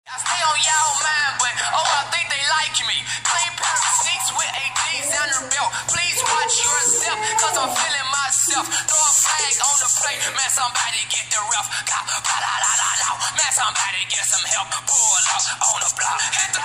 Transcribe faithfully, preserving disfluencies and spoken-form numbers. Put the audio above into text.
I stay on y'all mind, but oh, I think they like me. Clean pair of sneaks with A Ds down the belt. Please watch yourself, cause I'm feeling myself. Throw a flag on the plate, man, somebody get the ref. God, la la la la la, man, somebody get some help. Pull up on the block, hit the